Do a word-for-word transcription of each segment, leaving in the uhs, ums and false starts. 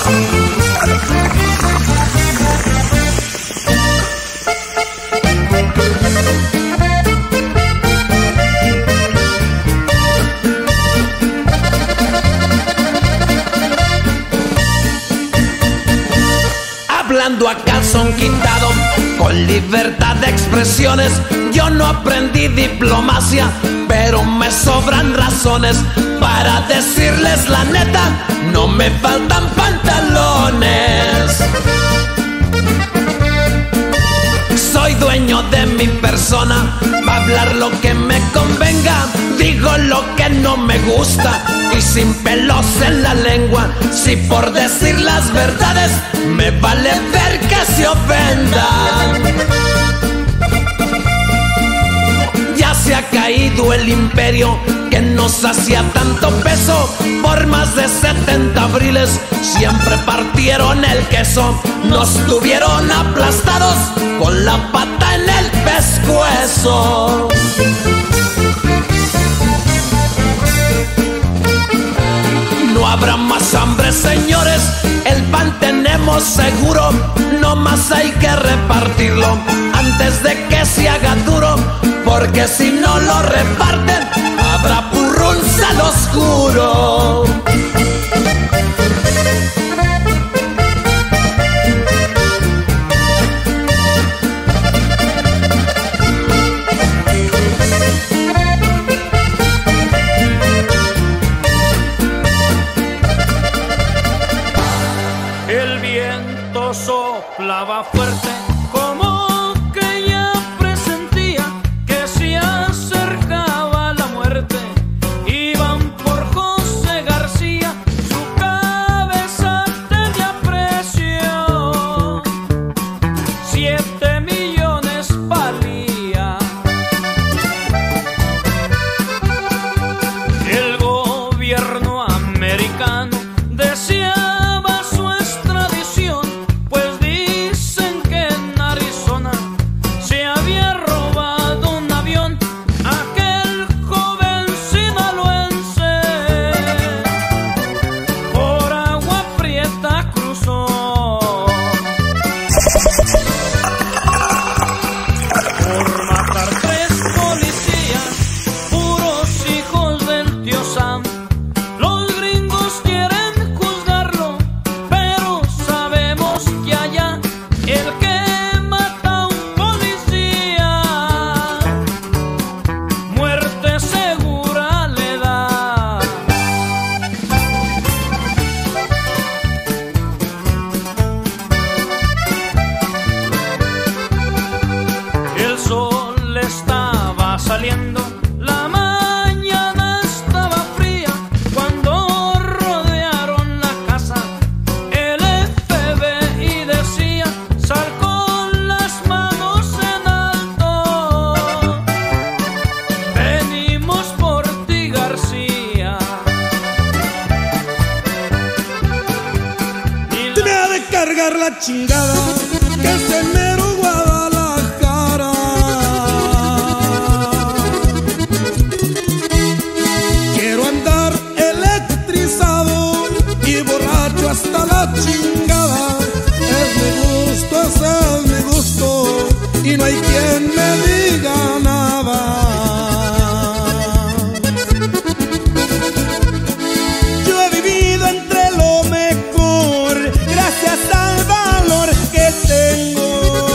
Hablando acá son quitado con libertad de expresiones. Yo no aprendí diplomacia, pero me sobran razones para decirles la neta. No me faltan pantalones. Soy dueño de mi persona, pa' hablar lo que me convenga. Digo lo que no me gusta y sin pelos en la lengua. Si por decir las verdades me vale ver que se ofendan. Ya se ha caído el imperio que nos hacía tanto peso. Por más de setenta abriles siempre partieron el queso. Nos tuvieron aplastados con la pata en el pescuezo. No habrá más hambre, señores, el pan tenemos seguro. No más hay que repartirlo antes de que se haga duro, porque si no lo reparten habrá purruns al oscuro. El viento soplaba fuerte, como que ya presentía que se acercaba la muerte. Iban por José García, su cabeza tenía precio, siete millones valía. El gobierno americano decía saliendo, la mañana estaba fría cuando rodearon la casa. El F B I decía: sal con las manos en alto, venimos por ti, García. Y te me ha de cargar la chingada que es en mero Guadalajara. Hasta la chingada, es mi gusto, ese es mi gusto, y no hay quien me diga nada. Yo he vivido entre lo mejor, gracias al valor que tengo.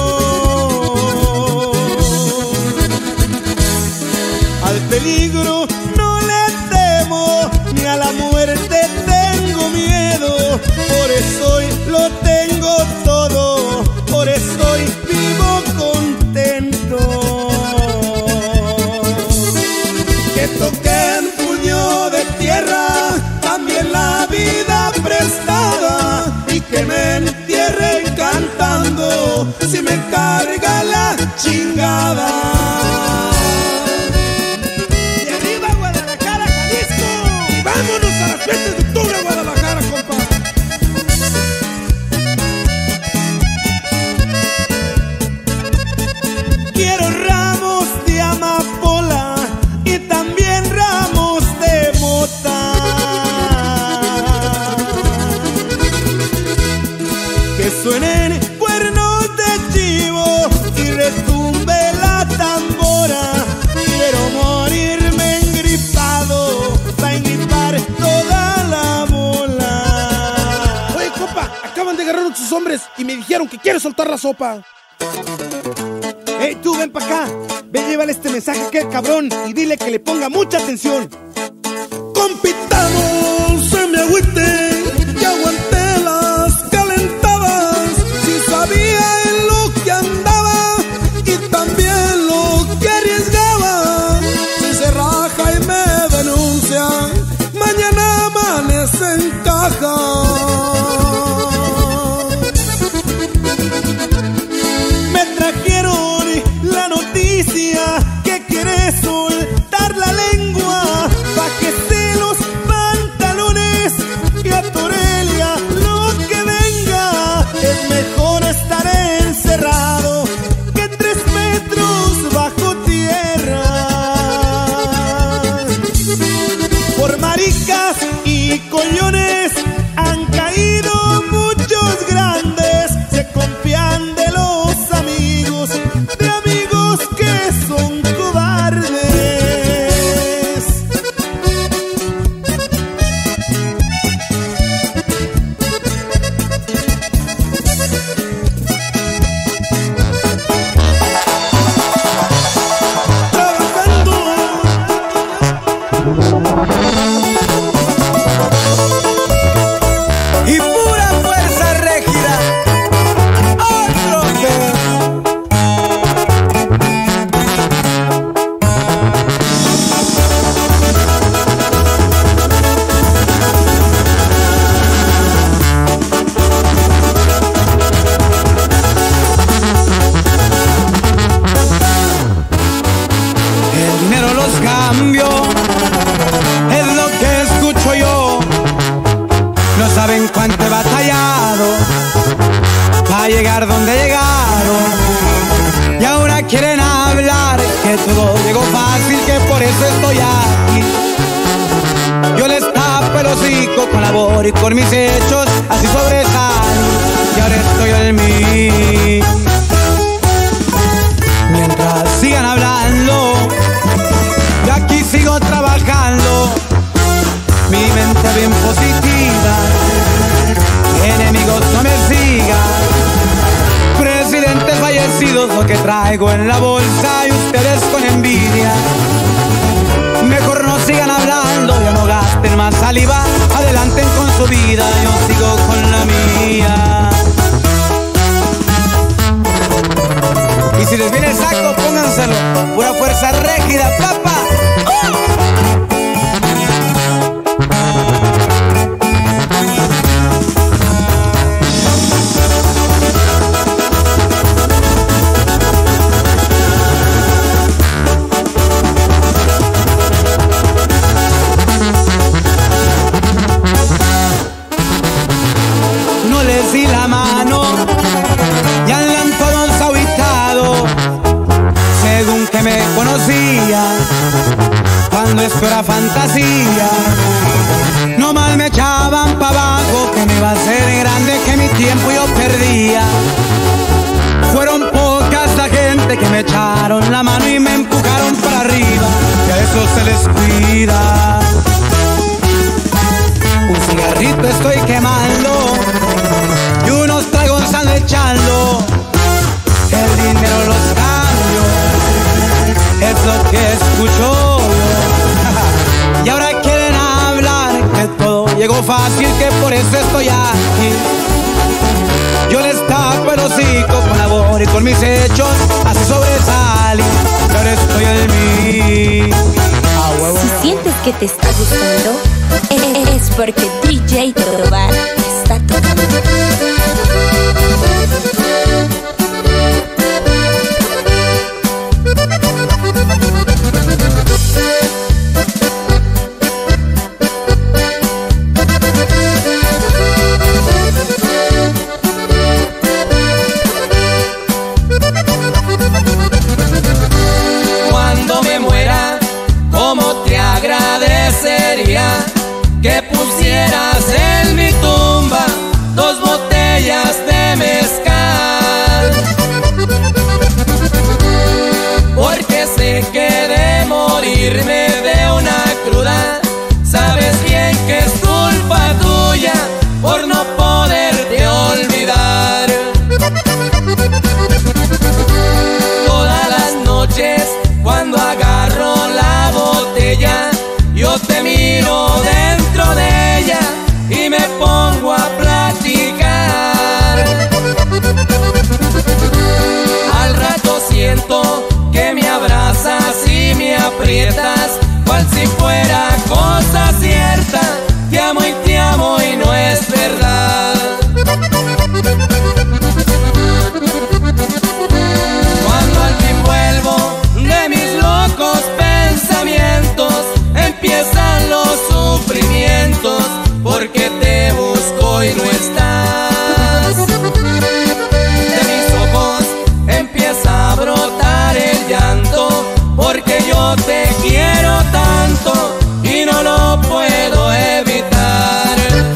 Al peligro no le temo, ni a la muerte tengo miedo. Por eso hoy lo tengo todo, por eso hoy vivo contento. Que toquen puño de tierra, también la vida prestada, y que me entierren cantando si me carga la chingada. Y arriba Guadalajara, Jalisco, y vámonos a las fiestas de octubre, Guadalajara, compa. Quiero ramos de amapola y también ramos de mota. suenen cuernos de chivo y retumbe la tambora. Quiero morirme engripado pa' engripar toda la bola. Oye, compa, acaban de agarrar sus hombres y me dijeron que quiere soltar la sopa. Hey, tú ven pa' acá. Ve, llévale este mensaje a aquel cabrón y dile que le ponga mucha atención. Compitamos, se me agüite, que aguanté las calentadas. Si sabía en lo que andaba y también lo que arriesgaba. Si se raja y me denuncia, mañana amanece en caja. Me trajeron la noticia que quiere soltar la lengua pa' que se los pantalones y a Torelia lo que venga. Es mejor estar encerrado que tres metros bajo tierra. Por maricas y collones han caído muchos grandes. Se confían de los amigos, de amigos que son cobardes. Trabajando. Y pura fuerza rígida. Otro que el dinero los cambio, es lo que escucho yo. No saben cuánto he batallado para llegar donde llegaron. Y ahora quieren hablar que todo llegó fácil, que por eso estoy aquí. Yo les tapo el hocico con labor y por mis hechos, así sobresalí. Y ahora estoy en mí. Mientras sigan hablando, yo aquí sigo trabajando. Mi mente bien positiva, enemigos no me sigan. Presidentes fallecidos, lo que traigo en la bolsa y ustedes con envidia. Mejor no sigan hablando, ya no gasten más saliva. Adelanten con su vida, yo sigo con la mía. Y si les viene el saco, pónganselo. Pura fuerza rígida, papá. ¡Oh! No les di la mano y andan todos ahuitados, según que me conocía cuando esto era fantasía. No mal me echaban pa' abajo, que me iba a hacer grande, que mi tiempo yo perdía. Fueron pocas la gente que me echaron la mano y me empujaron para arriba, y a eso se les cuida. Un cigarrito estoy quemando y unos tragos ando echando. El dinero los cambio, es lo que escucho yo. Y ahora quieren hablar que todo llegó fácil, que por eso estoy aquí. Yo les tapo el hocico con labor y con mis hechos, así sobresalí. Y ahora estoy en mí. Si sientes que te está gustando, es porque D J Tobar está tocando. Cuando me muera, ¿cómo te agradecería que pusieras en mi tumba dos botellas hoy no estás. De mis ojos empieza a brotar el llanto, porque yo te quiero tanto y no lo puedo evitar.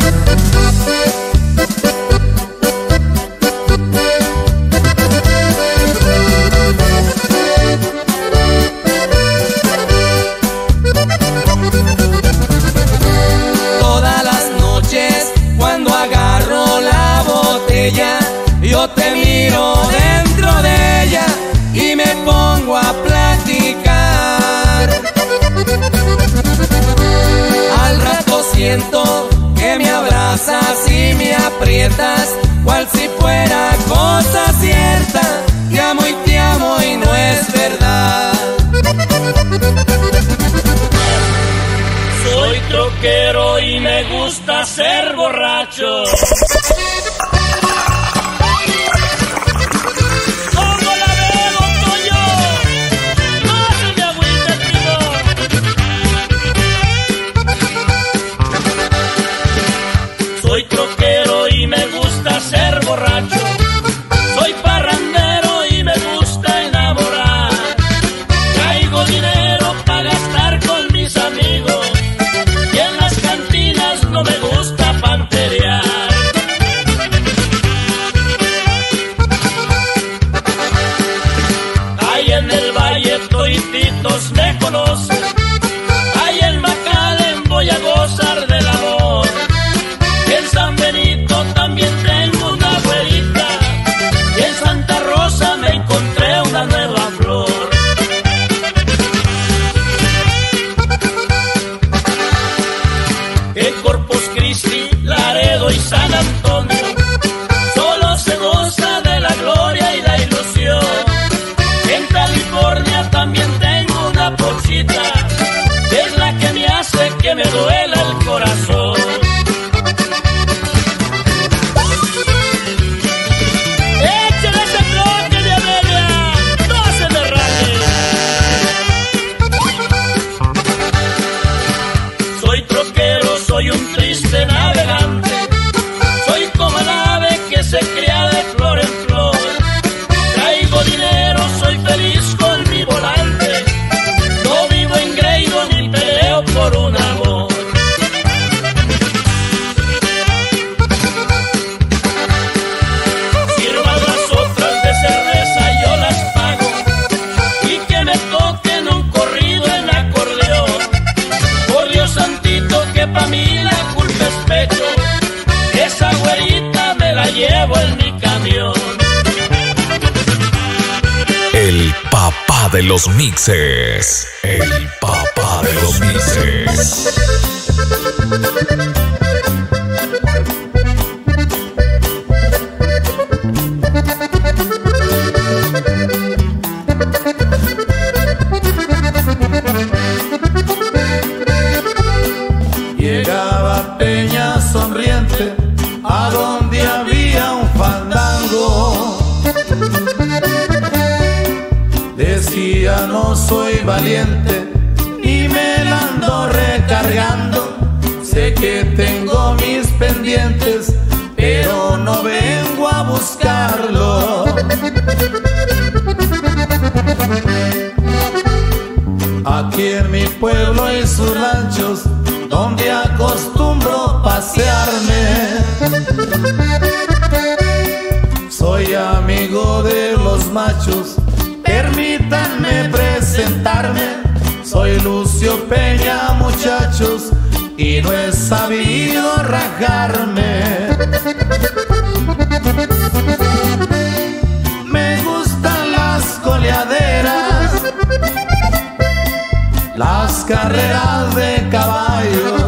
Todas las noches cuando agarro la botella, yo te miro dentro de ella y me pongo a platicar. Al rato siento que me abrazas y me aprietas, cual si fuera cosa cierta. Te amo y te amo y no es verdad. Soy troquero y me gusta ser borracho. Ser borracho, soy parrandero y me gusta enamorar. Traigo dinero para gastar con mis amigos y en las cantinas no me gusta panterear. Ahí en el valle toititos me conocen, ahí en McAllen voy a gozar del amor. En San Benito también tengo una güerita y en Santa Rosa me encontré una nueva flor. En Corpus Christi, Laredo y San Antonio solo se goza de la gloria y la ilusión. En California también tengo una pochita, es la que me hace que me duela el corazón. Soy un triste navegante, soy como el ave que se cría de flor en flor. Traigo dinero, soy feliz con mi volante, no vivo engreído ni peleo por un amor. Sirvan las otras de cerveza, yo las pago, y que me toquen un corrido en acordeón. Por Dios santito que pa' mí la culpa es pecho, esa güerita me la llevo en mi camión. El papá de los mixes, el papá de los mixes. Llegaba Peña sonriente a donde había un fandango. Decía no soy valiente y me la ando recargando. Sé que tengo mis pendientes, pero no vengo a buscarlo. Aquí en mi pueblo y sus ranchos, donde acostumbro pasearme, soy amigo de los machos, permítanme presentarme. Soy Lucio Peña, muchachos, y no he sabido rajarme. Me gustan las coleaderas, las carreras de caballo.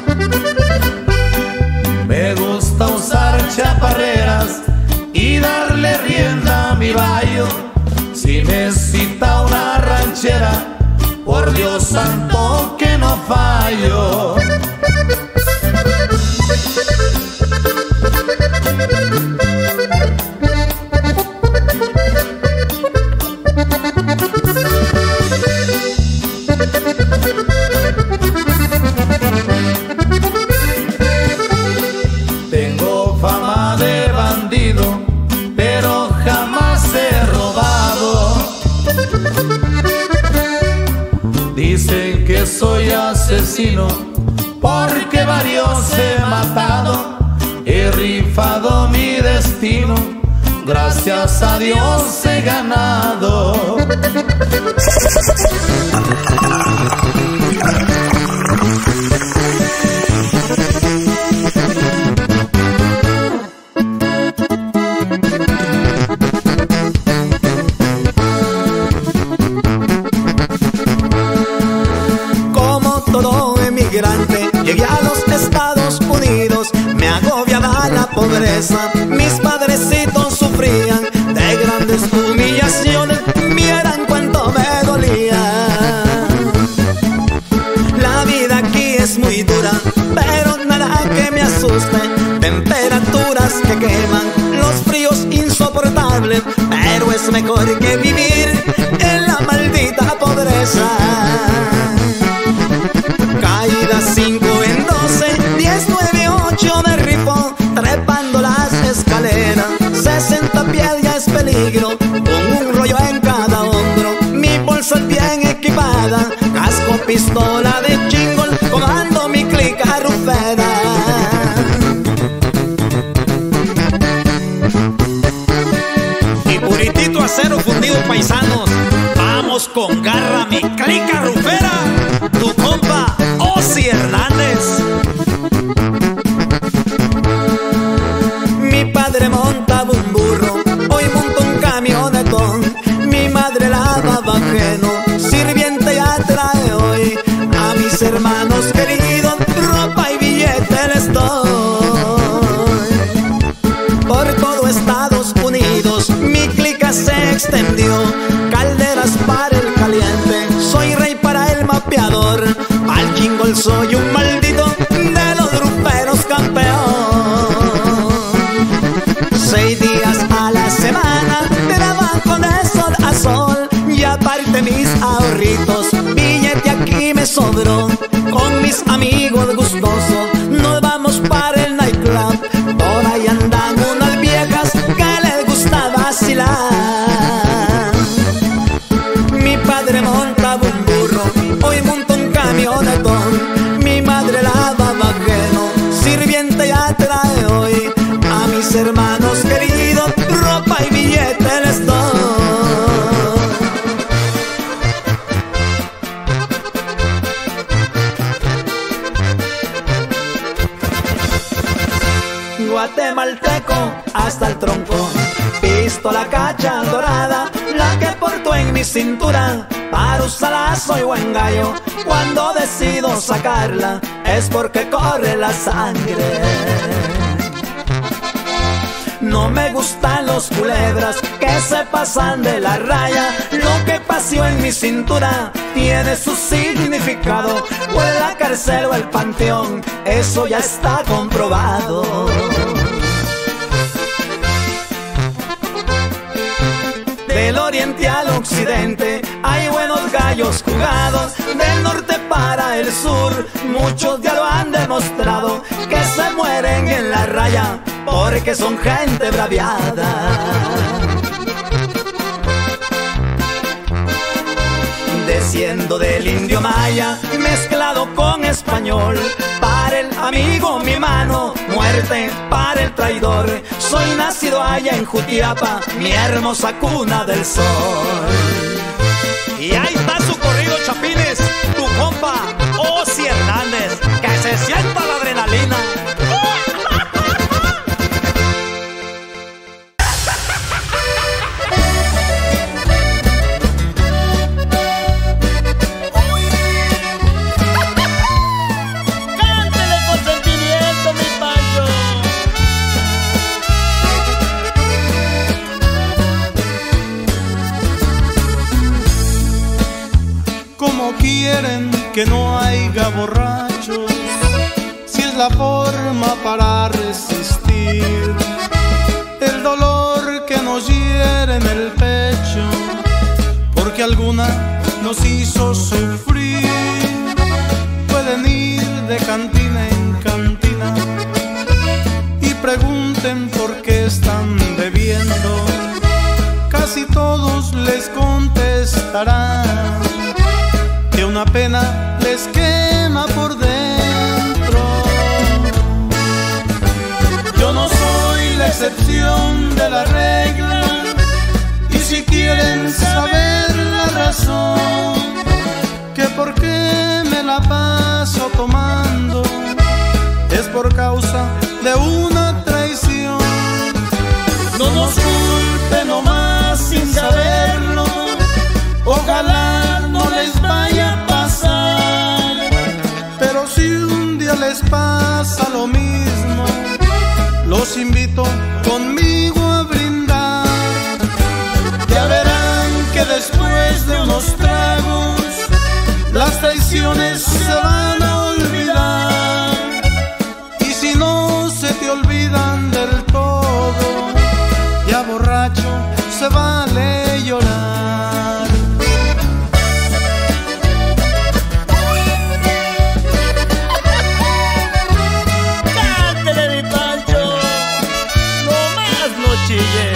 Me gusta usar chaparreras y darle rienda a mi bayo. Si me cita una ranchera, por Dios santo que no fallo. Tengo asesino, porque varios he matado, he rifado mi destino, gracias a Dios he ganado. Llegué a los Estados Unidos, me agobiaba la pobreza. Mis padrecitos sufrían de grandes humillaciones, vieran cuánto me dolía. La vida aquí es muy dura, pero nada que me asuste. Temperaturas que queman, los fríos insoportables, pero es mejor que vivir en la maldita pobreza. Caída cinco en doce, diez, nueve, ocho de rifo, trepando las escaleras. Sesenta pies ya es peligro, con un rollo en cada hombro. Mi bolsa bien equipada, casco, pistola de chingol, comando mi clica rufera. Y puritito acero fundido, paisanos, vamos con garra, mi clica rufera. Tu compa Ozzy Hernández. Mi padre montaba un burro, hoy monta un camionetón. Mi madre lavaba ajeno, sirviente ya trae hoy. A mis hermanos queridos, ropa y billete les doy. Por todo Estados Unidos, mi clica se extendió. Calderas para el caliente, soy rey para el mapeador. Al chingol soy un maldito, de los gruperos campeón. Seis días a la semana trabajo de sol a sol, y aparte mis ahorritos, billete aquí me sobró. Con mis amigos gustosos nos vamos para el nightclub. Por ahí andan unas viejas que les gusta vacilar. Mi padre montaba un burro, hoy monta un camionetón. Mi madre lavaba ajeno, sirviente ya trae hoy. A mis hermanos queridos, ropa y billete les doy. Guatemalteco hasta el tronco, pistola cacha dorada, la que porto en mi cintura. Para usarla soy buen gallo, cuando decido sacarla es porque corre la sangre. No me gustan los culebras que se pasan de la raya. Lo que pasó en mi cintura tiene su significado, o en la cárcel o el panteón, eso ya está comprobado. Del oriente al occidente hay buenos gallos jugados, del norte para el sur muchos ya lo han demostrado, que se mueren en la raya porque son gente braviada. Desciendo del indio maya mezclado con español, para el amigo mi mano, muerte para el traidor. Soy nacido allá en Jutiapa, mi hermosa cuna del sol. Y ahí está su corrido, chapines, tu compa Ozzy Hernández, que se sienta la adrenalina. Quieren que no haya borrachos, si es la forma para resistir el dolor que nos hiere en el pecho, porque alguna nos hizo sufrir. Pueden ir de cantina en cantina y pregunten por qué están bebiendo, casi todos les contestarán que una pena les quema excepción de la regla. Y si quieren saber la razón, que por qué me la paso tomando, es por causa de una traición. No nos culpe nomás sin saberlo, ojalá no les vaya a pasar. Pero si un día les pasa lo mismo, los invito conmigo a brindar. Ya verán que después de unos tragos las traiciones se van a olvidar. Y si no se te olvidan del todo, ya borracho se vale llorar. Cántele, mi Pancho, no más no chille.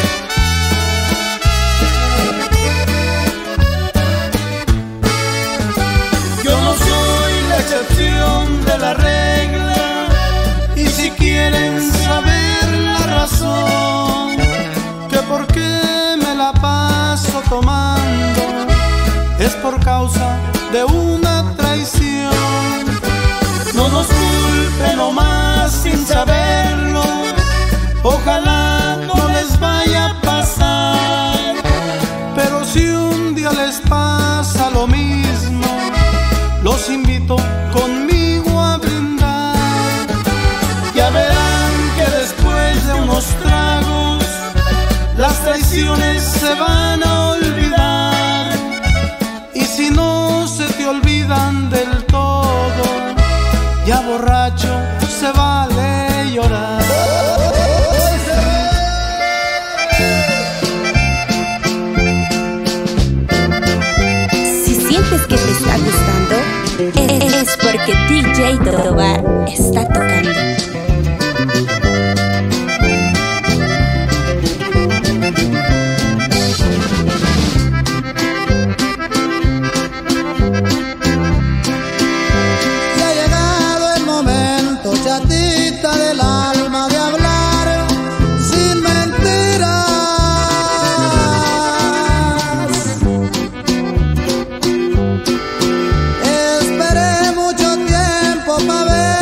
Yo no soy la excepción de la regla. Y si quieren saber la razón, que por qué me la paso tomando, es por causa de una traición. No nos culpen nomás sin saberlo, ojalá no les vaya a pasar. Pero si un día les pasa lo mismo, los invito conmigo a brindar. Ya verán que después de unos tragos las traiciones se van a olvidar. Y si no se te olvidan del todo, ya borracho se vale llorar. Si sientes que te está gustando, es porque D J Tobar está tocando. Y ha llegado el momento, chatita del alma, de hablar sin mentiras. Esperé mucho tiempo para ver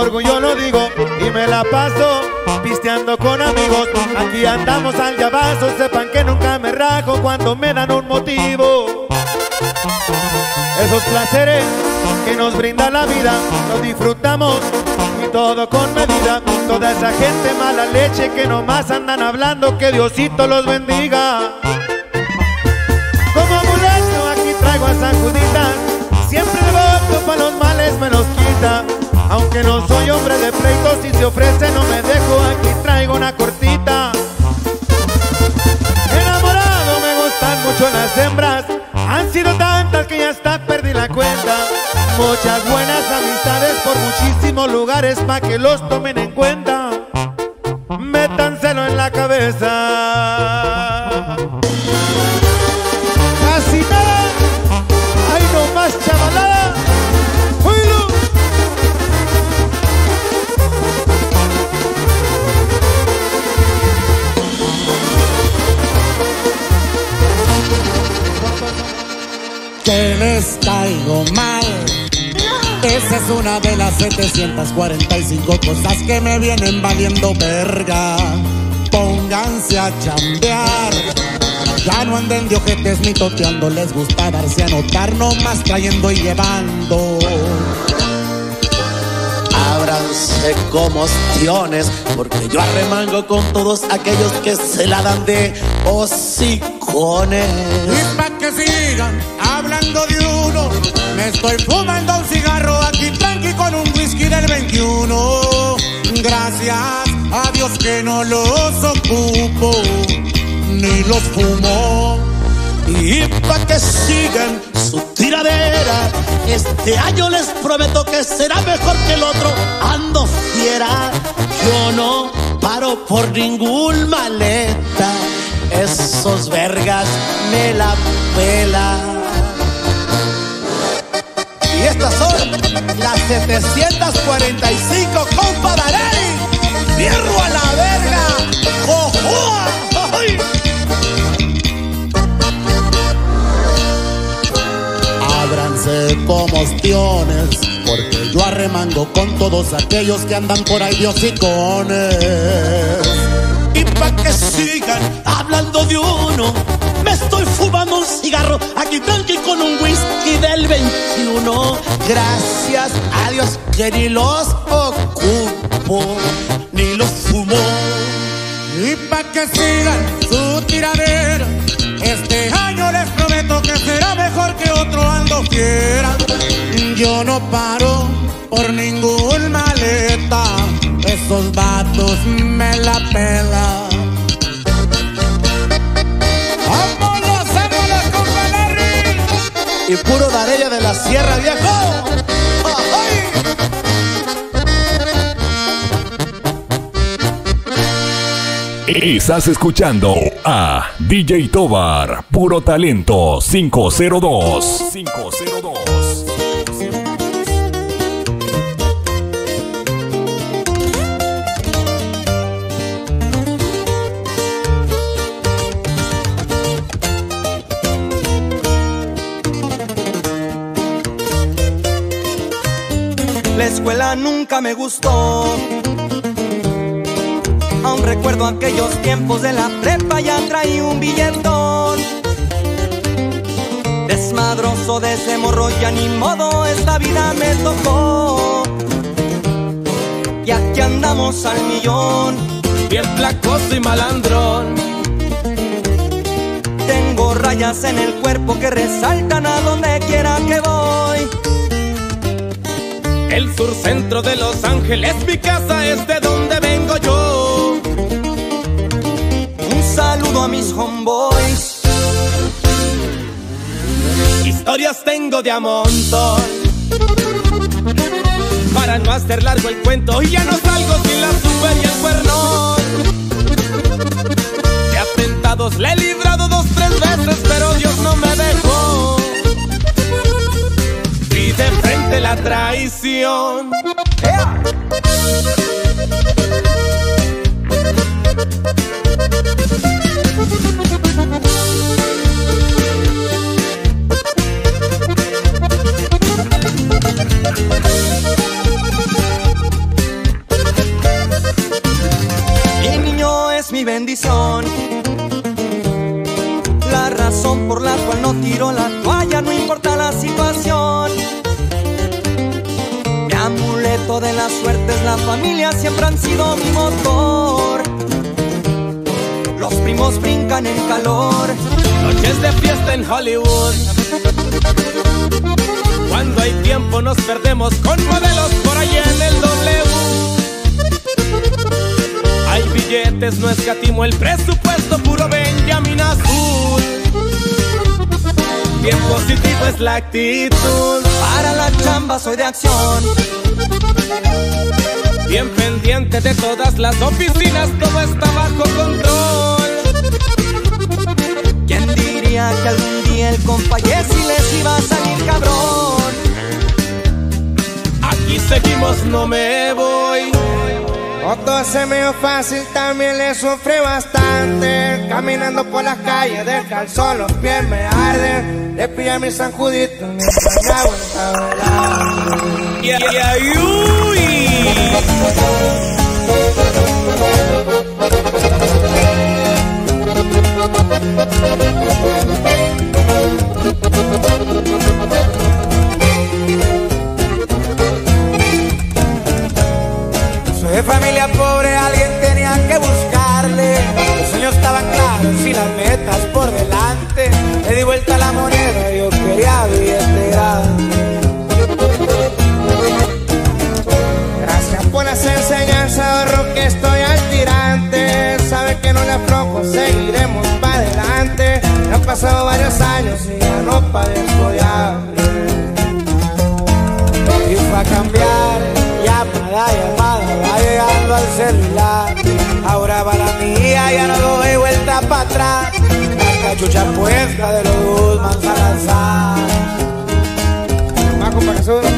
orgullo lo digo, y me la paso pisteando con amigos. Aquí andamos al llavazo, sepan que nunca me rajo cuando me dan un motivo. Esos placeres que nos brinda la vida, los disfrutamos y todo con medida. Toda esa gente mala leche que nomás andan hablando, que Diosito los bendiga. Como amuleto aquí traigo a San Juditas, siempre devoto pa' los males me los quita. Aunque no soy hombre de pleitos, si se ofrece no me dejo, aquí traigo una cortita. Enamorado me gustan mucho las hembras, han sido tantas que ya hasta perdí la cuenta. Muchas buenas amistades por muchísimos lugares pa' que los tomen en cuenta. Métanselo en la cabeza. Casi nada, ay no más chavalada. ¡Oílo! Que les caigo mal. Esa es una de las setecientas cuarenta y cinco cosas que me vienen valiendo verga. Pónganse a chambear. Ya no anden de ojetes ni toteando, les gusta darse a notar, nomás trayendo y llevando. Ábranse como ostiones, porque yo arremango con todos aquellos que se la dan de hocicones. Y pa' que sigan hablando de uno, me estoy fumando un cigarro aquí tranqui con un whisky del veintiuno. Gracias a Dios que no los ocupo ni los fumo. Y pa' que sigan su tiradera, este año les prometo que será mejor que el otro. Ando fiera, yo no paro por ningún maleta. Esos vergas me la pelan. Y estas son las setecientas cuarenta y cinco, compa Darey. ¡Fierro a la verga! ¡Jojoa! ¡Ay! Ábranse como ostiones, porque yo arremango con todos aquellos que andan por ahí de hocicones. Y pa' que sigan hablando de uno, me estoy fumando un cigarro aquí tranqui con un whisky del veintiuno. Gracias a Dios que ni los ocupo ni los fumo. Y pa' que sigan su tiradera, este año les prometo que será mejor que otro, ando fiera. Yo no paro por ningún maleta, esos vatos me la pelan. ¡Vámonos, vámonos, compa Larry! Y puro Darella de la Sierra, viejo. ¡Ay! Estás escuchando a D J Tobar, puro talento cinco cero dos. cinco cero dos. La escuela nunca me gustó. Aún recuerdo aquellos tiempos de la prepa, ya traí un billetón. Desmadroso de ese morro, ya ni modo, esta vida me tocó. Y aquí andamos al millón, bien placoso y malandrón. Tengo rayas en el cuerpo que resaltan a donde quiera que voy. El sur centro de Los Ángeles, mi casa, es de donde vengo yo. Un saludo a mis homeboys. Historias tengo de a montón. Para no hacer largo el cuento, ya no salgo sin la super y el cuernón. De atentados le he librado dos, tres veces, pero Dios no me dejó. Y de frente la traición. ¡Ea! por la cual no tiro la toalla, no importa la situación. Mi amuleto de la suerte es la familia, siempre han sido mi motor. Los primos brincan en calor, noches de fiesta en Hollywood. Cuando hay tiempo nos perdemos con modelos por allá en el W. Hay billetes, no escatimo el presupuesto, puro Benjamin Azul. Bien positivo es la actitud, para la chamba soy de acción. Bien pendiente de todas las oficinas, todo está bajo control. ¿Quién diría que algún día el compa Jessy les iba a salir cabrón? Aquí seguimos, no me voy. No todo se me dio fácil, también le sufrí bastante. Caminando por las calles del calzón, los pies me arden. Le pillé a mi San Judito mientras me aguantaba el hambre. Yeah, yeah, uy. Soy de familia pobre, alguien tenía que buscarle. Los sueños estaban claros y las metas por delante. Le di vuelta a la moneda, yo quería billete grande. Gracias por las enseñanzas, ahorro que estoy al tirante. Sabe que no le aflojo, seguiremos para adelante. Han pasado varios años y ya no padezco de hambre. Y fue a cambiar, llamada, llamada, va llegando al celular. Ahora va la mía, ya no doy vuelta para atrás. La cachucha puesta de los Guzmán Salazar. Maco para que sube.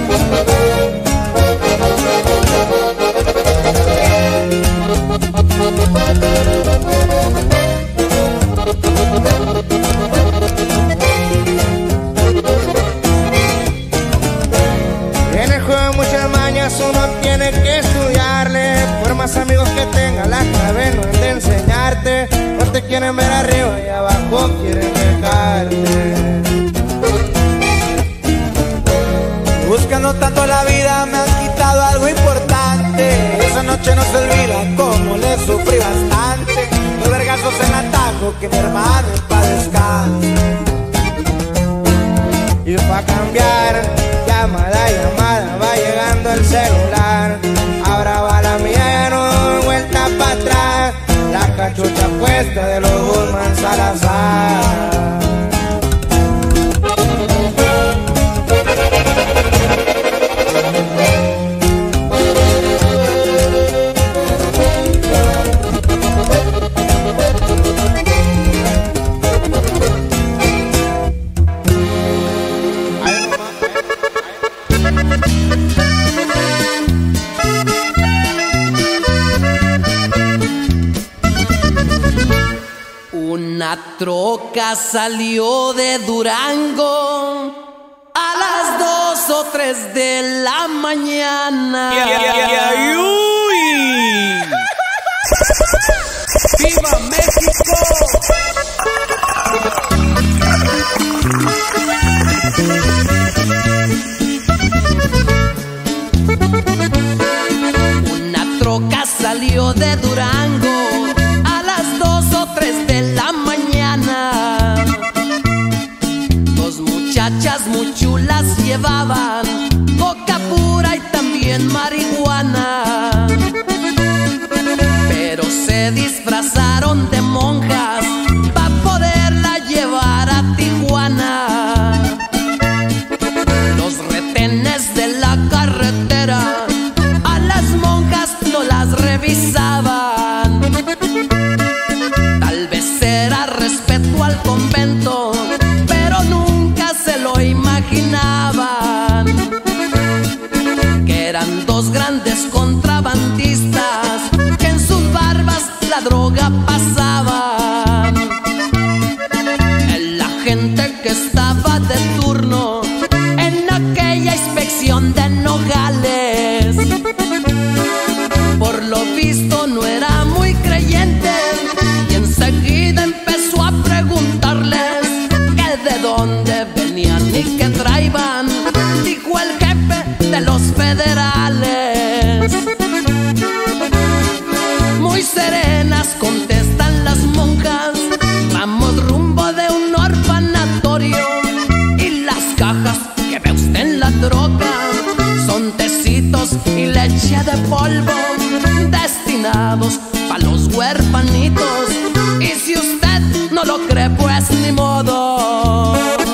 En el juego hay muchas mañas, uno tiene que estudiarle. Por más amigos que tenga, la clave no es de enseñarte. No te quieren ver arriba y abajo quieren dejarte. Buscando tanto la vida me han quitado algo importante. Esa noche no se olvida cómo le sufrí bastante. Los vergazos en atajo que mi hermano padezca. Y pa' cambiar, llamada, llamada, va llegando el celular. Ahora va la mía, ya no doy vuelta para atrás. La cachucha puesta de los Guzmán Salazar. Una troca salió de Durango a las dos o tres de la mañana. Yeah, yeah, yeah, yeah. Uy. ¡Viva México! Una troca salió de Durango a las dos o tres de la mañana. Dos muchachas muy chulas llevaban coca pura y también marihuana, pero se disfrazaron de monjas pa' poderla llevar a Tijuana. Los retenes de la carretera a las monjas no las revisaban. Tal vez era respeto al convento, pero nunca se lo imaginaban, que eran dos grandes contrabandistas que en sus barbas la droga pasaban. El agente que estaba de turno en aquella inspección de Nogales, por lo visto no era muy creyente, y enseguida empezó a preguntarles que de dónde venían y qué traían, dijo el jefe de los federales. Muy serenas contestan las monjas, vamos rumbo de un orfanatorio. Y las cajas que ve usted en la troca son tecitos y leche de polvo, destinados pa' los huerfanitos. Y si usted no lo cree, pues ni modo.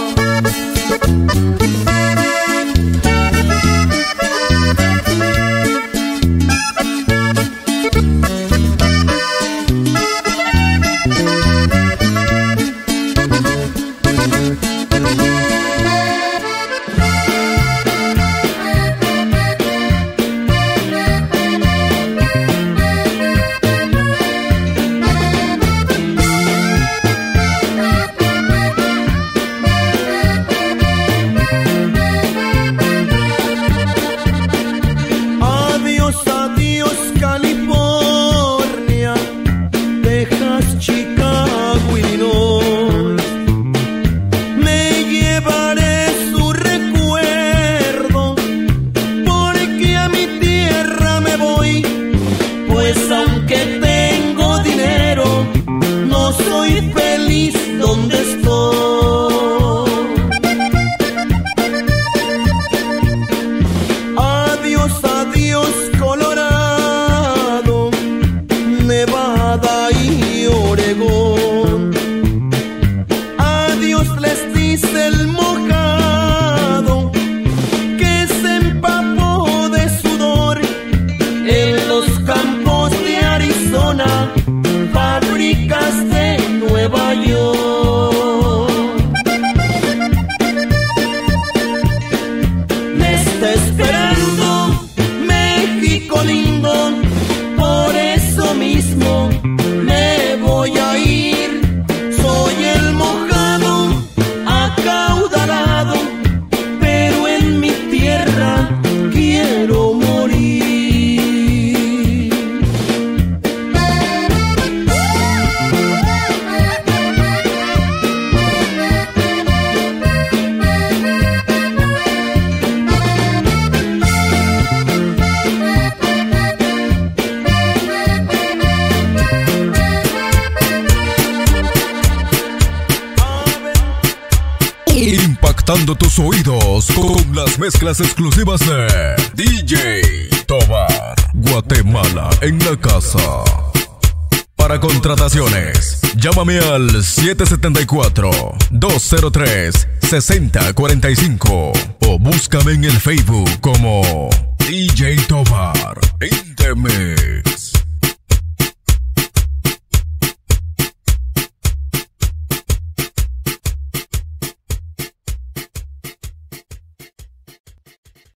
Impactando tus oídos con las mezclas exclusivas de D J Tobar. Guatemala en la casa. Para contrataciones, llámame al siete siete cuatro, dos cero tres, seis cero cuatro cinco o búscame en el Facebook como D J Tobar in the Mix.